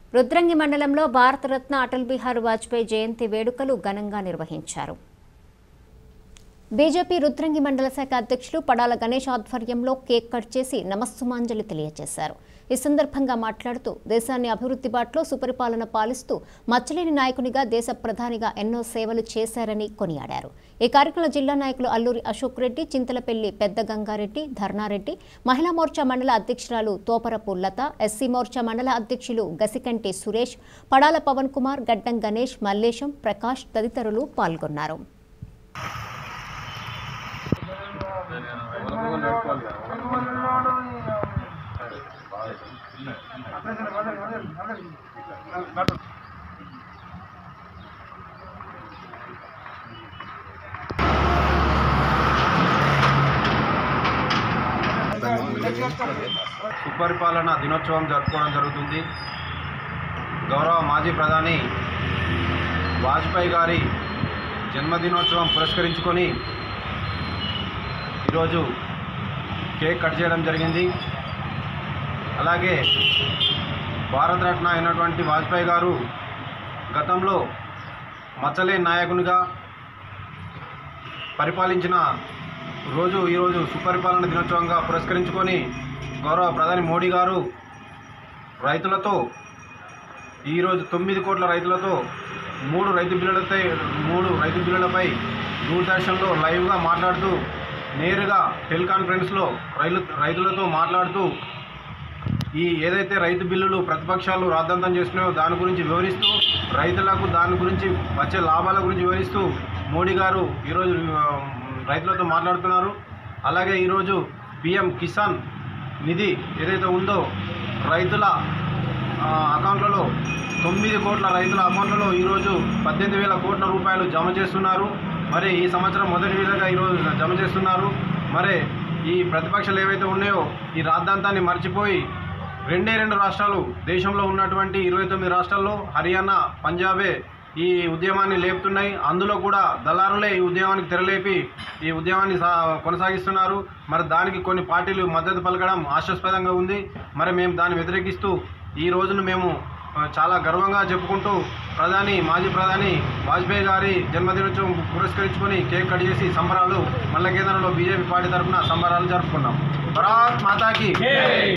రుద్రంగి మండలంలో భారతరత్న అటల్ బిహారీ వాజ్పేయి జయంతి వేడుకలు ఘనంగా నిర్వహించారు. బీజేపీ రుద్రంగి మండల శాఖ అధ్యక్షులు పడాల గణేష్ ఆధ్వర్యంలో కేక్ కట్ చేసి నమస్సుమాంజలి తెలియజేశారు. ఈ సందర్భంగా మాట్లాడుతూ దేశాన్ని అభివృద్ధి బాటలో సుపరిపాలన పాలిస్తూ మచ్చలేని నాయకునిగా దేశ ప్రధానిగా ఎన్నో సేవలు చేశారని కొనియాడారు. ఈ కార్యక్రమంలో జిల్లా నాయకులు అల్లూరి అశోక్ రెడ్డి, చింతలపల్లి పెద్ద గంగారెడ్డి, ధర్నారెడ్డి, మహిళా మోర్చా మండల అధ్యక్షురాలు తోపరపు లత, ఎస్సీ మోర్చా మండల అధ్యక్షులు గసికంటి సురేష్, పడాల పవన్ కుమార్, గడ్డం గణేష్, మల్లేశం, ప్రకాష్ తదితరులు పాల్గొన్నారు. సుపరిపాలన దినోత్సవం జరుపుకోవడం జరుగుతుంది. గౌరవ మాజీ ప్రధాని వాజ్పేయి గారి జన్మదినోత్సవం పురస్కరించుకొని ఈరోజు కేక్ కట్ చేయడం జరిగింది. అలాగే భారతరత్న అయినటువంటి వాజ్పేయి గారు గతంలో మచ్చలేని నాయకునిగా పరిపాలించిన రోజు ఈరోజు సుపరిపాలన దినోత్సవంగా పురస్కరించుకొని గౌరవ ప్రధాని మోడీ గారు రైతులతో ఈరోజు 9 కోట్ల రైతులతో 3 రైతు బిల్లులపై దూరదర్శన్లో లైవ్గా మాట్లాడుతూ నేరుగా టెలికాన్ఫరెన్స్లో రైతులతో మాట్లాడుతూ ఏదైతే రైతు బిల్లులు ప్రతిపక్షాలు రాద్ధాంతం చేస్తున్నాయో దాని గురించి వివరిస్తూ రైతులకు దాని గురించి వచ్చే లాభాల గురించి వివరిస్తూ మోడీ గారు ఈరోజు రైతులతో మాట్లాడుతున్నారు. అలాగే ఈరోజు పిఎం కిసాన్ నిధి ఏదైతే ఉందో రైతుల అకౌంట్లలో 9 కోట్ల రైతుల అకౌంట్లలో ఈరోజు 18,000 కోట్ల రూపాయలు జమ చేస్తున్నారు. మరి ఈ సంవత్సరం మొదటి విధంగా ఈరోజు జమ చేస్తున్నారు. మరి ఈ ప్రతిపక్షాలు ఏవైతే ఉన్నాయో ఈ రాద్ధాంతాన్ని మర్చిపోయి 2 రాష్ట్రాలు దేశంలో ఉన్నటువంటి 29 రాష్ట్రాల్లో హర్యానా, పంజాబే ఈ ఉద్యమాన్ని లేపుతున్నాయి. అందులో కూడా దళారులే ఈ ఉద్యమానికి తెరలేపి ఈ ఉద్యమాన్ని కొనసాగిస్తున్నారు. మరి దానికి కొన్ని పార్టీలు మద్దతు పలకడం ఆశాస్పదంగా ఉంది. మరి మేము దాన్ని వ్యతిరేకిస్తూ ఈ రోజును మేము చాలా గర్వంగా చెప్పుకుంటూ మాజీ ప్రధాని వాజ్పేయి గారి జన్మదినోత్సవం పురస్కరించుకొని కేక్ కట్ చేసి సంబరాలు మల్ల కేంద్రంలో బీజేపీ పార్టీ తరఫున సంబరాలు జరుపుకున్నాం. భారత్ మాతాకి